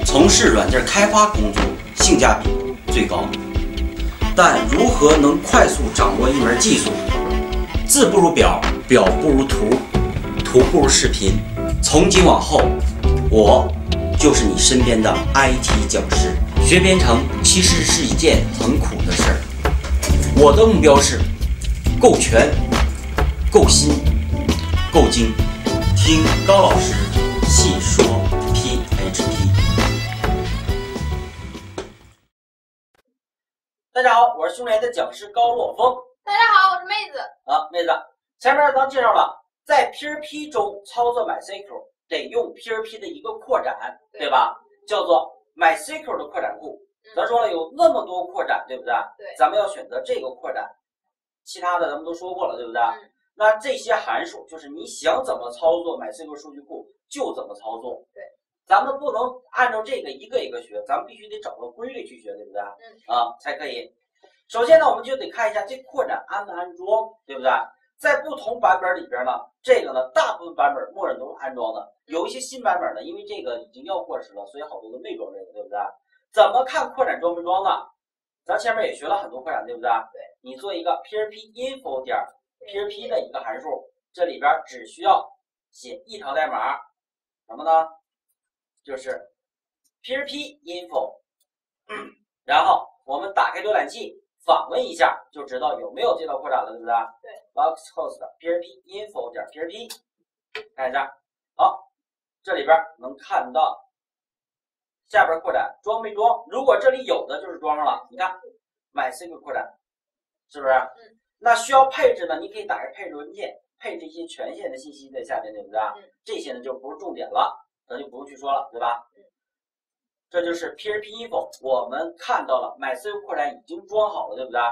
从事软件开发工作性价比最高。但如何能快速掌握一门技术？字不如表，表不如图，图不如视频。从今往后，我就是你身边的 IT 讲师。学编程其实是一件很苦的事儿。我的目标是够全、够新、够精。听高老师细说 PHP。大家好，我是兄弟的讲师高洛峰。 大家好，我是妹子。 妹子，前面咱介绍了，在 PHP 中操作 MySQL 得用 PHP 的一个扩展，对吧？叫做 MySQL 的扩展库。咱说了有那么多扩展，对不对？ 对。 咱们要选择这个扩展，其他的咱们都说过了，对不对？那这些函数就是你想怎么操作 MySQL 数据库就怎么操作。 对。 咱们不能按照这个一个一个学，咱们必须得找个规律去学，对不对？才可以。首先呢，我们就得看一下这扩展安不安装，对不对？在不同版本里边呢，这个呢大部分版本默认都是安装的，有一些新版本呢，因为这个已经要过时了，所以好多都没装这个，对不对？怎么看扩展装没装呢？咱前面也学了很多扩展，对不对？ 对。你做一个 PHP info 点 PHP 的一个函数，这里边只需要写一条代码，什么呢？就是 PHP info， 然后我们打开浏览器访问一下，就知道有没有这道扩展了，对不对？ 对。 boxhost PHP info 点 PHP， 看一下，好，这里边能看到下边扩展装没装？如果这里有的就是装上了，你看 MySQL 扩展，是不是？那需要配置呢？你可以打开配置文件，配置一些权限的信息在下面，对不对？这些呢就不是重点了，咱就不用去说了，对吧？这就是 PHP info， 我们看到了 MySQL 扩展已经装好了，对不对？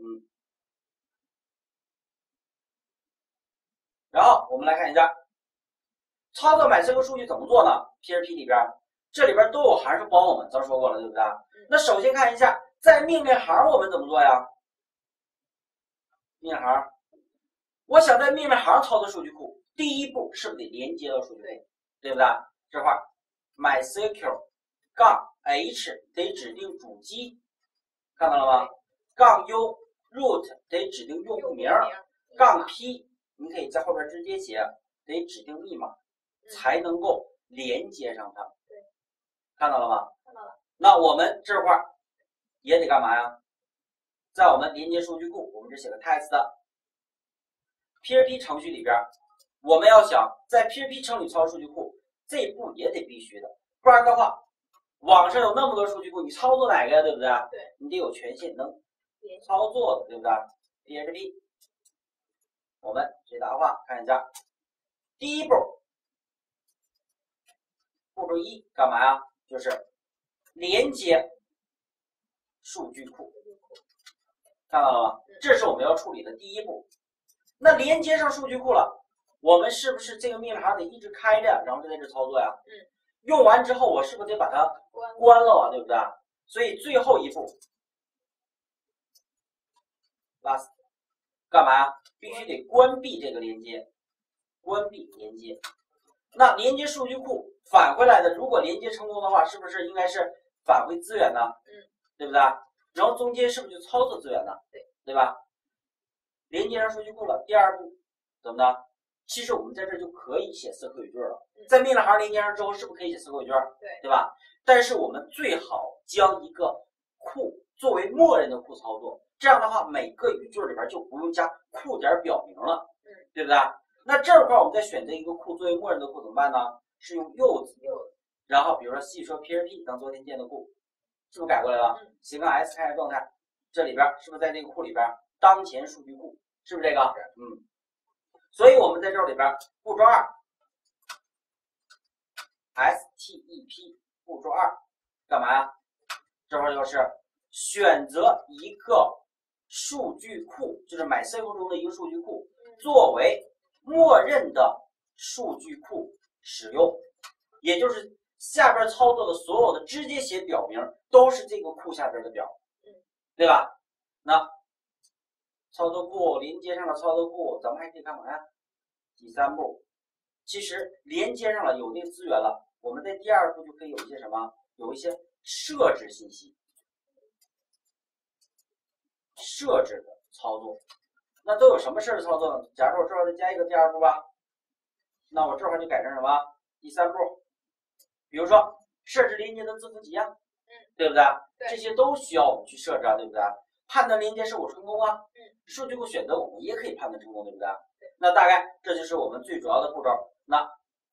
然后我们来看一下，操作 MySQL 数据怎么做呢 ？PHP 里边，这里边都有函数帮我们，咱说过了，对不对？那首先看一下，在命令行我们怎么做呀？命令行，我想在命令行操作数据库，第一步是不是得连接到数据库，对不对？这块 MySQL -h 得指定主机，看到了吗？-u root 得指定用户名，-p 你可以在后边直接写，得指定密码，才能够连接上它。 对， 看到了吗？ 看到了。那我们这块也得干嘛呀？在我们连接数据库，我们这写个 test PHP 程序里边，我们要想在 PHP 程序里操作数据库，这一步也得必须的，不然的话，网上有那么多数据库，你操作哪个呀？对不对？ 对， 你得有权限能操作的，对不对 ？PHP， 我们这答话看一下，第一步，步骤一干嘛呀？就是连接数据库，看到了吗？这是我们要处理的第一步。那连接上数据库了，我们是不是这个命令行得一直开着，然后就在这操作呀？用完之后，我是不是得把它关了啊？对不对？所以最后一步 ，last 干嘛呀？必须得关闭这个连接，关闭连接。那连接数据库返回来的，如果连接成功的话，是不是应该是返回资源呢？对不对？然后中间是不是就操作资源呢？对吧？连接上数据库了，第二步怎么的？其实我们在这就可以写4个语句了。在命令行连接上之后，是不是可以写4个语句？对吧？但是我们最好将一个库作为默认的库操作，这样的话每个语句里边就不用加库点表明了，对不对？那这块我们再选择一个库作为默认的库怎么办呢？是用柚子，然后比如说细说 PHP 当昨天建的库，是不是改过来了？写个 s 开始状态，这里边是不是在这个库里边当前数据库，是不是这个？所以我们在这里边步骤2 STEP 步骤2干嘛呀？这块就是选择一个数据库，就是 MySQL 中的一个数据库，作为默认的数据库使用，也就是下边操作的所有的直接写表名都是这个库下边的表，对吧？那操作库连接上了操作库，咱们还可以干嘛呀？第3步，其实连接上了有这个资源了，我们在第2步就可以有一些什么？ 有一些设置信息，设置的操作。那都有什么设置操作呢？假如我这块再加一个第二步吧，那我这块就改成什么？第三步。比如说设置连接的字符集啊，对不对？这些都需要我们去设置啊，对不对？判断连接是否成功啊，数据库选择我们也可以判断成功，对不对？那大概这就是我们最主要的步骤。那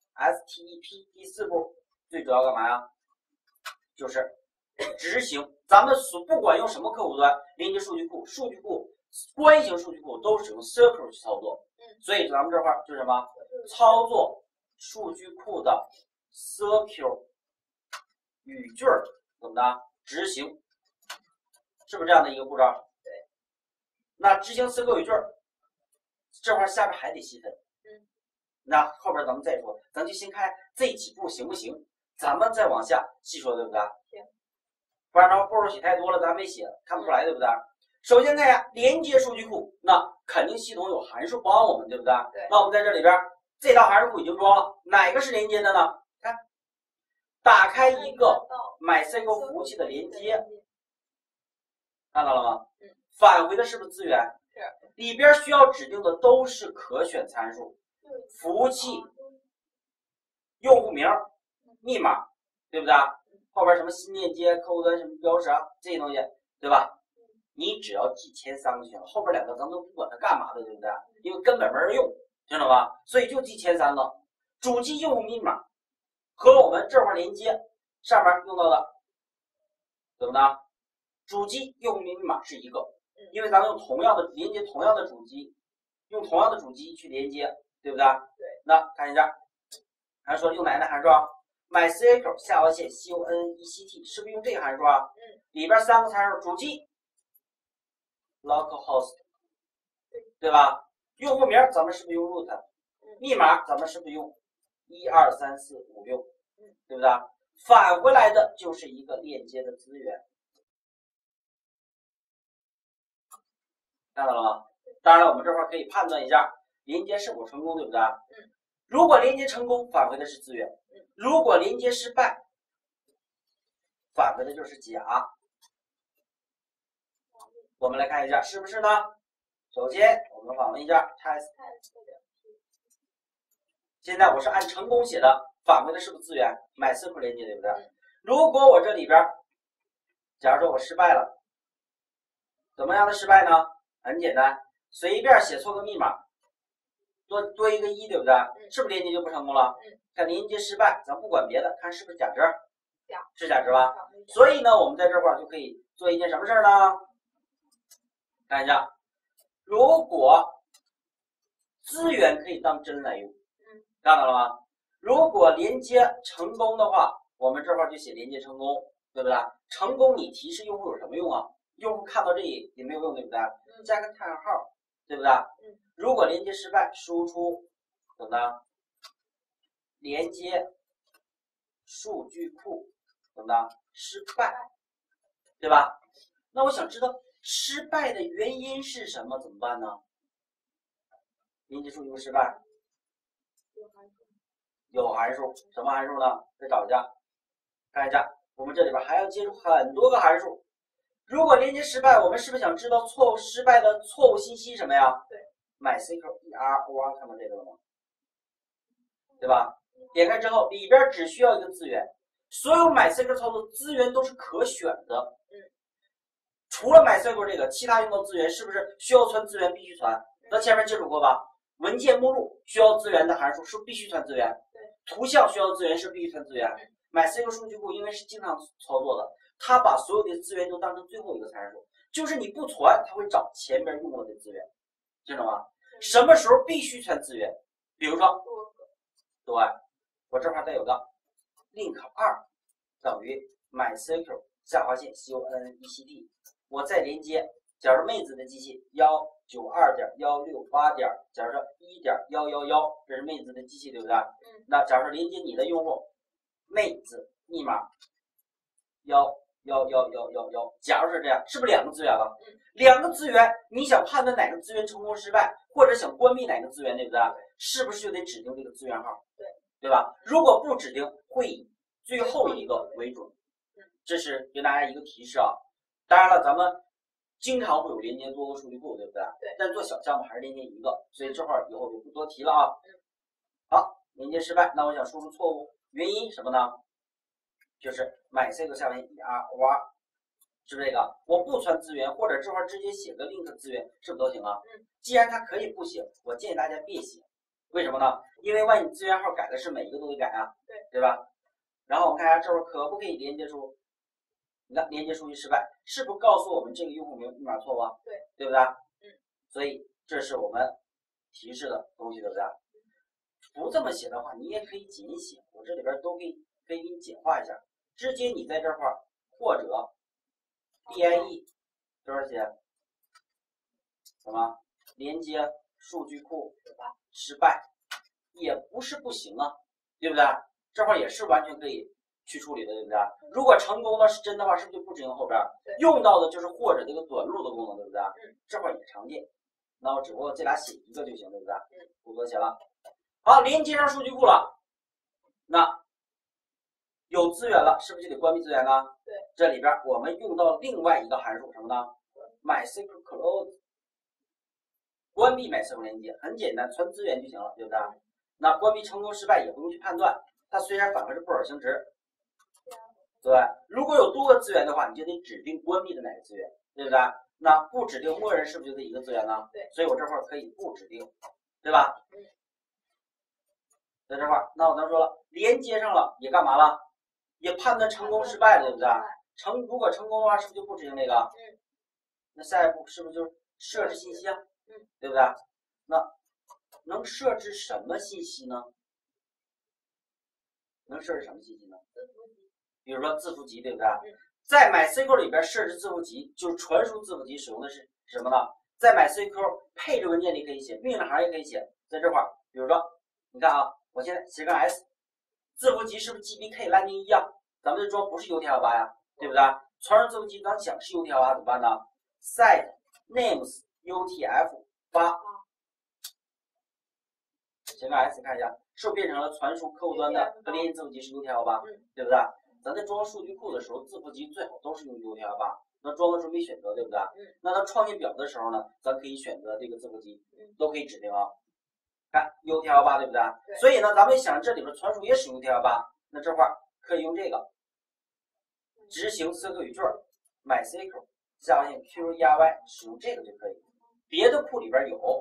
STEP 第四步最主要干嘛呀？就是执行。咱们不管用什么客户端连接数据库，关系型数据库都使用 Circle 去操作。所以咱们这块就是什么？操作数据库的 Circle 语句怎么的执行，是不是这样的一个步骤？ 对。 那执行Circle 语句，这块下边还得细分。那后边咱们再说，咱就先看这几步行不行？咱们再往下细说，对不对？ 行。 不然的话步骤写太多了，咱没写，看不出来，对不对？首先看一下连接数据库，那肯定系统有函数帮我们，对不对？ 对。 那我们在这里边，这套函数库已经装了，哪个是连接的呢？看，打开一个 MySQL 服务器的连接，看到了吗？返回的是不是资源？ 是。 里边需要指定的都是可选参数。服务器、用户名、密码，对不对？后边什么新链接、客户端什么标识啊，这些东西，对吧？你只要记前3个就行了，后边2个咱们都不管它干嘛的，对不对？因为根本没人用，听懂吧？所以就记前3个。主机用户密码和我们这块连接上面用到的，怎么的？主机用户密码是一个，因为咱们用同样的连接同样的主机，用同样的主机去连接。对不对？ 对。 那看一下，还说用哪个函数啊 ？MySQL 下划线 CONECT 是不是用这个函数啊？里边3个参数，主机 localhost， 对吧？用户名咱们是不是用 root？ 密码咱们是不是用1234566？对不对？返回来的就是一个链接的资源，看到了吗？当然了，我们这块可以判断一下。连接是否成功，对不对？如果连接成功，返回的是资源；如果连接失败，返回的就是甲。我们来看一下，是不是呢？首先，我们访问一下 test。现在我是按成功写的，返回的是不是资源？MySQL 连接，对不对？如果我这里边，假如说我失败了，怎么样的失败呢？很简单，随便写错个密码。多一个1，对不对？是不是连接就不成功了？看连接失败，咱不管别的，看是不是假值？是假值吧？所以呢，我们在这块就可以做一件什么事呢？看一下，如果资源可以当真来用，看到了吗？如果连接成功的话，我们这块就写连接成功，对不对？成功你提示用户有什么用啊？用户看到这里也没有用，对不对？加个叹号，对不对？如果连接失败，输出怎么的？连接数据库怎么的？失败，对吧？那我想知道失败的原因是什么？怎么办呢？连接数据库失败，有函数，什么函数呢？再找一下，看一下，我们这里边还要接触很多个函数。如果连接失败，我们是不是想知道失败的错误信息什么呀？对。MySQL error 看到这个了吗？对吧？点开之后，里边只需要一个资源，所有 MySQL 操作资源都是可选的。除了 MySQL 这个，其他用到资源是不是需要传资源必须传？咱前面接触过吧？文件目录需要资源的函数是必须传资源，图像需要资源是必须传资源。MySQL 数据库因为是经常操作的，它把所有的资源都当成最后一个参数，就是你不传，它会找前面用过的资源。听懂吗？什么时候必须传资源？比如说，对，我这块再有个 link 2等于 MySQL 下划线 CONECT， 我再连接，假如妹子的机器192.168. 假如说1.111，这是妹子的机器，对不对？那假如说连接你的用户妹子密码11111，假如是这样，是不是2个资源了？2个资源，你想判断哪个资源成功失败，或者想关闭哪个资源，对不对？是不是就得指定这个资源号？对吧？如果不指定，会以最后一个为准。 这是给大家一个提示啊。当然了，咱们经常会有连接多个数据库，对不对？ 对。 但做小项目还是连接一个，所以这块以后就不多提了啊。好，连接失败，那我想输出错误，原因什么呢？就是 MySQL 下面 ER，是不是这个？我不传资源，或者这块直接写个 link 资源，是不是都行啊？既然它可以不写，我建议大家别写。为什么呢？因为万一资源号改的是每一个都得改啊，对吧？然后我们看一下这会儿可不可以连接出？你看连接数据失败，是不是告诉我们这个用户密码错误啊？对不对？所以这是我们提示的东西，对不对？不这么写的话，你也可以简写，我这里边都可以给你简化一下，直接你在这块或者 DIE 多少写？什么连接数据库失败，也不是不行啊，对不对？这块也是完全可以去处理的，对不对？如果成功了是真的话，是不是就不执行后边？用到的就是或者这个短路的功能，对不对？这块也常见。那我只不过这俩写一个就行，对不对？不多写了。好，连接上数据库了，那有资源了，是不是就得关闭资源呢？ 对。 这里边我们用到另外一个函数什么呢 ？MySQL close， 关闭 MySQL 连接，很简单，传资源就行了，对不对？那关闭成功失败也不用去判断，它虽然返回是布尔星值，对吧？如果有多个资源的话，你就得指定关闭的哪个资源，对不对？那不指定默认是不是就这一个资源呢？ 对。 所以我这块可以不指定，对吧？在这块儿，那我刚说了，连接上了也干嘛了？也判断成功失败了，对不对？如果成功的话，是不是就不执行这个？那下一步是不是就是设置信息啊？对不对？那能设置什么信息呢？能设置什么信息呢？比如说字符集，对不对？在 MySQL 里边设置字符集，就是传输字符集使用的是什么呢？在 MySQL 配置文件里可以写，命令行也可以写，在这块儿，比如说，你看啊，我现在写个 S， 字符集是不是 GBK 兰陵1啊？咱们这装不是 UTF-8呀，对不对？传输字符集咱想是 UTF-8怎么办呢 ？set names UTF-8， 写个 S 看一下，是不是变成了传输客户端的和连接字符集是 UTF-8，对不对？咱在装数据库的时候，字符集最好都是用 UTF-8。那装的时候没选择，对不对？那它创建表的时候呢，咱可以选择这个字符集，都可以指定啊。看 UTF-8，对不对？所以呢，咱们想这里边传输也使用 UTF-8，那这块可以用这个执行SQL语句 MySQL 下划线 query 使用这个就可以。别的库里边有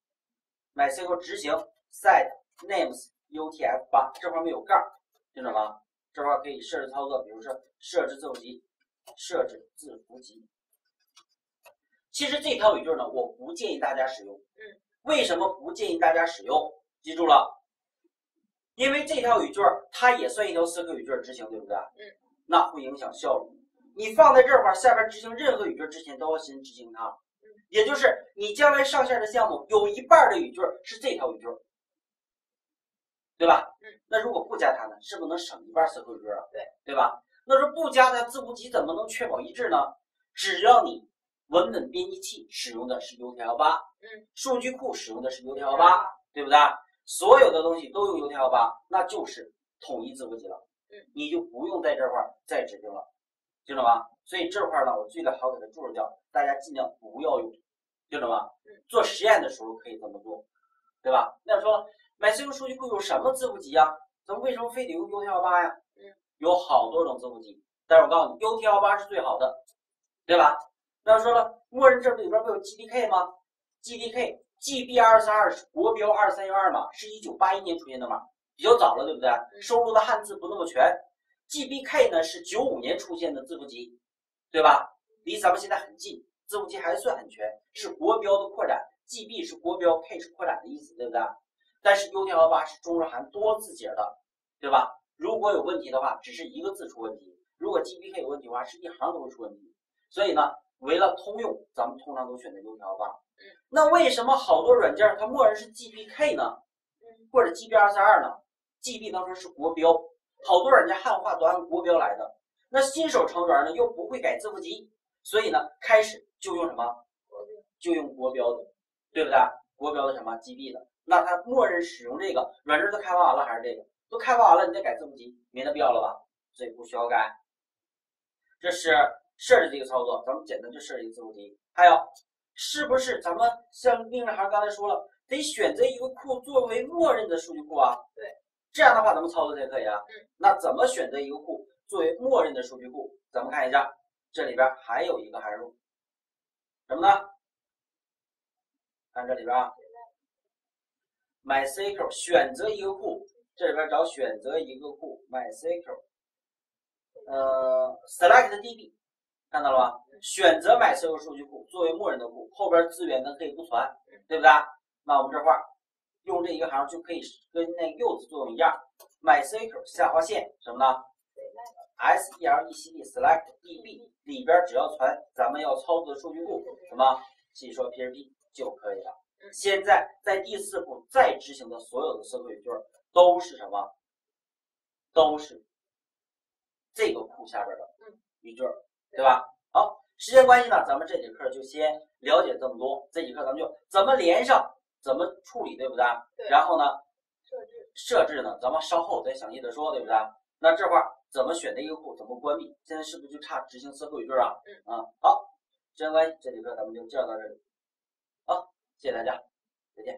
MySQL 执行 set names UTF-8，这块没有杠，听懂吗？这块可以设置操作，比如说设置字符集，设置字符集。其实这套语句呢，我不建议大家使用。为什么不建议大家使用？记住了，因为这套语句它也算一条SQL语句执行，对不对？那会影响效率。你放在这块，下边执行任何语句之前都要先执行它，也就是你将来上线的项目有一半的语句是这条语句，对吧？那如果不加它呢，是不是能省一半SQL语句啊？对吧？那说不加它，字符集怎么能确保一致呢？只要你文本编辑器使用的是 UTF-8，数据库使用的是 UTF-8，对不对？所有的东西都用 UTF-8，那就是统一字符集了，你就不用在这块再指定了，听懂吗？所以这块呢，我最好给它注释掉，大家尽量不要用，听懂吗？做实验的时候可以这么做，对吧？那说MySQL 数据库有什么字符集啊？咱们为什么非得用 UTF-8呀？有好多种字符集，但是我告诉你 UTF-8 是最好的，对吧？那说了，默认这里边不有 GDK 吗 ？GDK GB242是国标2312码，是1981年出现的码，比较早了，对不对？收录的汉字不那么全。GBK 呢是95年出现的字符集，对吧？离咱们现在很近，字符集还算很全，是国标的扩展。GB 是国标 ，K 是扩展的意思，对不对？但是 UTF-8是中日韩多字节的，对吧？如果有问题的话，只是一个字出问题；如果 GBK 有问题的话，是一行都会出问题。所以呢，为了通用，咱们通常都选择 UTF-8。那为什么好多软件它默认是 GBK 呢？或者 GB242呢 ？GB 当时是国标，好多软件汉化都按国标来的。那新手成员呢又不会改字符集，所以呢开始就用什么？就用国标的，对不对？国标的什么 GB 的？那它默认使用这个软件都开发完了还是这个？都开发完了，你再改字符集，没那必要了吧？所以不需要改。 这是设置的一个操作，咱们简单就设置一个字符题。还有，是不是咱们像另一行刚才说了，得选择一个库作为默认的数据库啊？ 对， 这样的话咱们操作才可以啊。那怎么选择一个库作为默认的数据库？咱们看一下，这里边还有一个函数，什么呢？看这里边啊 ，MySQL 选择一个库，这里边找选择一个库 MySQL， selectDB， 看到了吗？选择 MySQL 数据库作为默认的库，后边资源呢可以不传，对不对？那我们这块用这一个行就可以跟那个柚子作用一样 ，MySQL 下划线什么呢 ？SELECT select DB 里边只要传咱们要操作的数据库，什么细说 PHP 就可以了。现在在第4步再执行的所有的SQL语句都是什么？都是这个库下边的语句，对吧？好，时间关系呢，咱们这节课就先了解这么多。这节课咱们就怎么连上，怎么处理，对不对？ 对。 然后呢，设置呢，咱们稍后再详细的说，对不对？那这块怎么选择一个库，怎么关闭？现在是不是就差执行SQL语句啊？好，时间关系，这节课咱们就介绍到这里。好，谢谢大家，再见。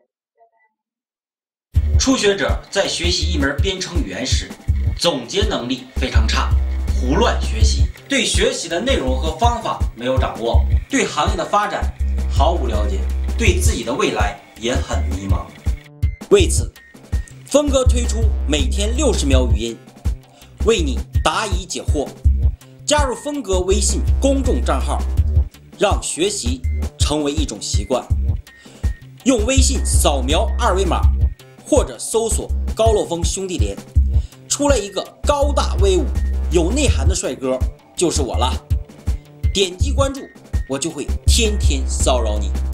初学者在学习一门编程语言时，总结能力非常差，胡乱学习，对学习的内容和方法没有掌握，对行业的发展毫无了解，对自己的未来也很迷茫。为此，峰哥推出每天60秒语音，为你答疑解惑。加入峰哥微信公众账号，让学习成为一种习惯。用微信扫描2维码，或者搜索高乐峰兄弟连，出来一个高大威武、有内涵的帅哥，就是我了。点击关注，我就会天天骚扰你。